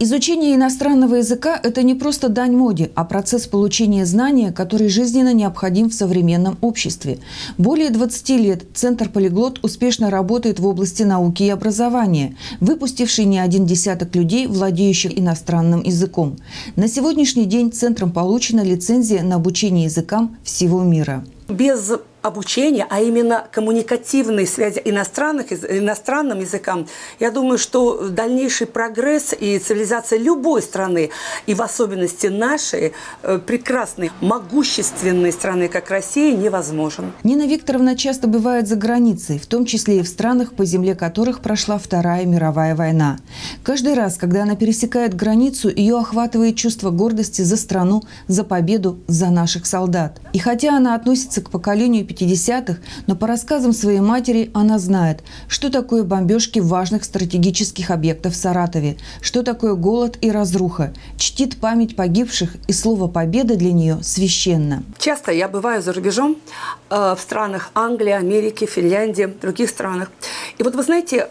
Изучение иностранного языка – это не просто дань моде, а процесс получения знания, который жизненно необходим в современном обществе. Более 20 лет Центр «Полиглот» успешно работает в области науки и образования, выпустивший не один десяток людей, владеющих иностранным языком. На сегодняшний день Центром получена лицензия на обучение языкам всего мира. Без обучения, а именно коммуникативной связи иностранным языкам, я думаю, что дальнейший прогресс и цивилизация любой страны, и в особенности нашей прекрасной, могущественной страны, как Россия, невозможен. Нина Викторовна часто бывает за границей, в том числе и в странах, по земле которых прошла Вторая мировая война. Каждый раз, когда она пересекает границу, ее охватывает чувство гордости за страну, за победу, за наших солдат. И хотя она относится к поколению 50-х, но по рассказам своей матери она знает, что такое бомбежки важных стратегических объектов в Саратове, что такое голод и разруха, чтит память погибших, и слово «победа» для нее священно. Часто я бываю за рубежом, в странах Англии, Америки, Финляндии, других странах. И вот вы знаете,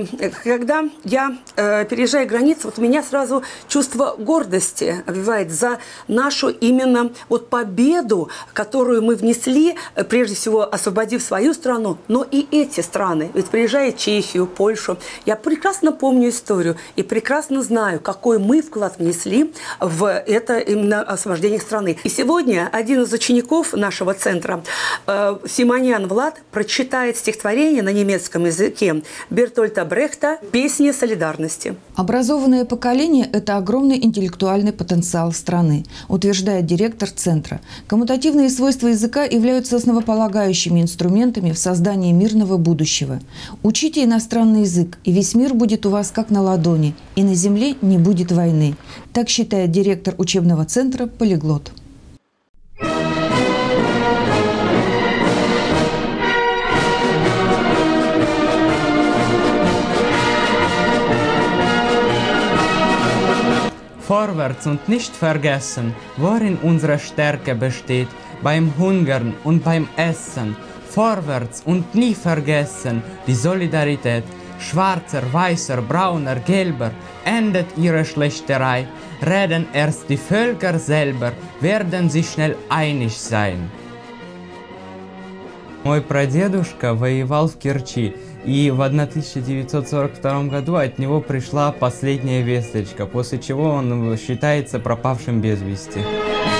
когда я переезжаю границу, вот у меня сразу чувство гордости обвивает за нашу именно вот победу, которую мы внесли, прежде всего освободив свою страну, но и эти страны. Ведь приезжая в Чехию, Польшу, я прекрасно помню историю и прекрасно знаю, какой мы вклад внесли в это именно освобождение страны. И сегодня один из учеников нашего центра, Симонян Влад, прочитает стихотворение на немецком языке Бертольта Брехта «Песни солидарности». Образованное поколение – это огромный интеллектуальный потенциал страны, утверждает директор центра. Коммутативные свойства языка являются основополагающими инструментами в создании мирного будущего. Учите иностранный язык, и весь мир будет у вас как на ладони, и на земле не будет войны. Так считает директор учебного центра «Полиглот». Vorwärts und nicht vergessen, worin unsere Stärke besteht, beim Hungern und beim Essen. Vorwärts und nie vergessen, die Solidarität. Schwarzer, weißer, brauner, gelber, endet ihre Schlächterei. Reden erst die Völker selber, werden sie schnell einig sein. Мой прадедушка воевал в Керчи, и в 1942 году от него пришла последняя весточка, после чего он считается пропавшим без вести.